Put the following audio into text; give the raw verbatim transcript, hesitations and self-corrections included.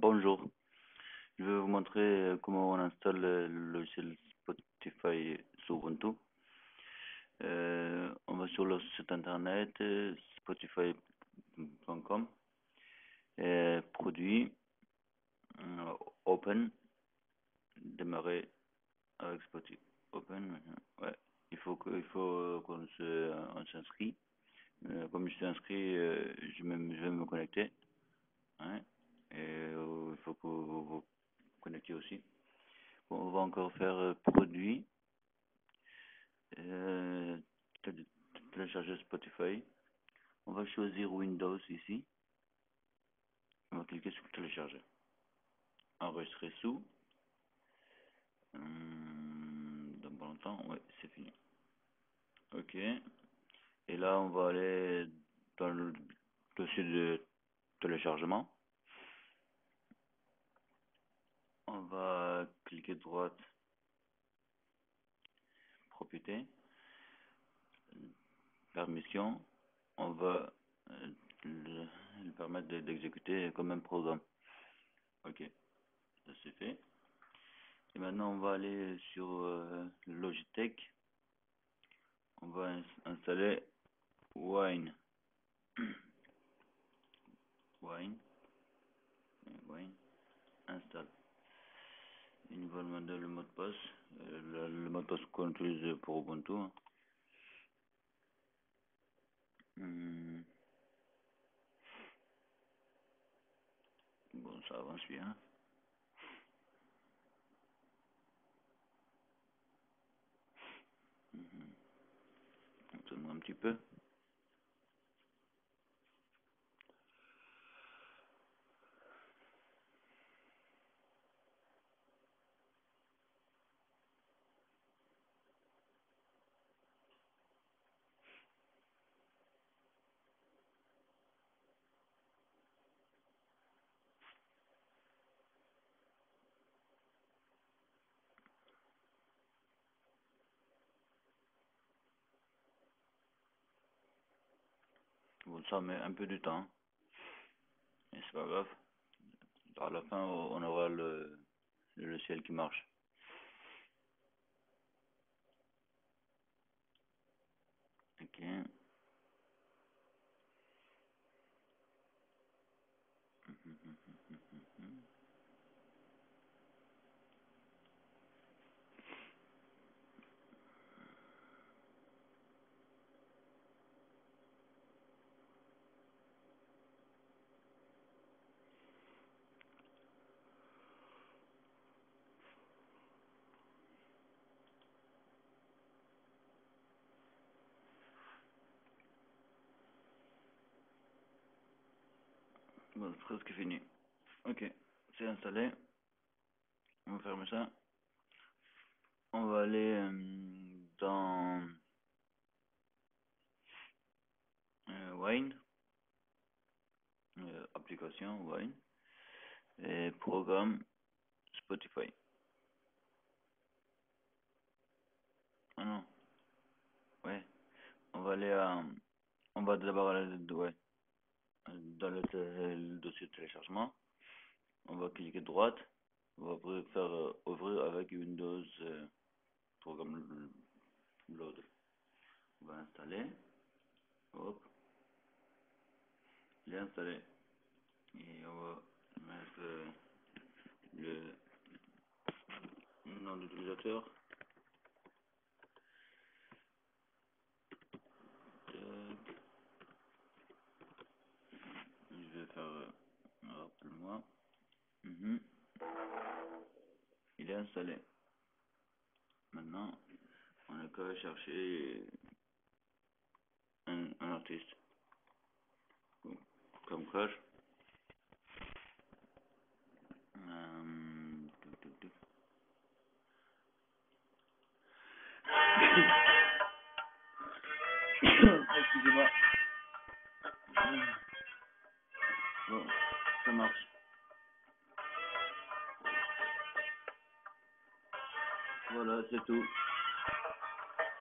Bonjour, je vais vous montrer euh, comment on installe le logiciel Spotify sur Ubuntu. Euh, on va sur le site internet euh, spotify point com et produit, euh, open, démarrer avec Spotify. Open, ouais, il faut que, il faut qu'on se, on s'inscrit. Euh, comme je suis inscrit, euh, je, me, je vais me connecter. Hein, et euh, il faut que vous vous connectiez aussi. Bon, on va encore faire euh, produit, euh, tél- télécharger Spotify. On va choisir Windows ici. On va cliquer sur télécharger. Enregistrer sous. Hum, dans pas longtemps, ouais, c'est fini. Ok. Et là, on va aller dans le dossier de téléchargement. On va cliquer droite, propriété, permission. On va euh, le, le permettre de- d'exécuter comme un programme. Ok, ça c'est fait. Et maintenant, on va aller sur euh, Logitech. On va ins installer Wine. Wine. Wine. Install. Il va demander le mot de passe. Euh, le, le mot de passe qu'on utilise pour Ubuntu. Hum, Bon, ça avance bien. Mhm. On tourne un petit peu. Bon, ça met un peu de temps. Mais c'est pas grave. À la fin, on aura le, le logiciel qui marche. Ok. Bon, c'est presque fini. Ok, c'est installé. On va fermer ça. On va aller euh, dans euh, Wine, euh, application Wine, et programme Spotify. Ah non, ouais. On va aller à, on va d'abord aller ouais, dans le, le dossier de téléchargement. On va cliquer droite. On va ouvrir- faire euh, ouvrir avec Windows euh, programme load. On va installer. Hop, il est installé. Et on va mettre euh, le nom d'utilisateur. Tac. Je vais faire euh, rappelle-moi. Mhm. Il est installé. Maintenant, on a qu'à chercher un, un artiste. Bon, comme crash. Euh, tuc, tuc, tuc. Excusez-moi. Bon, ça marche. Voilà, c'est tout.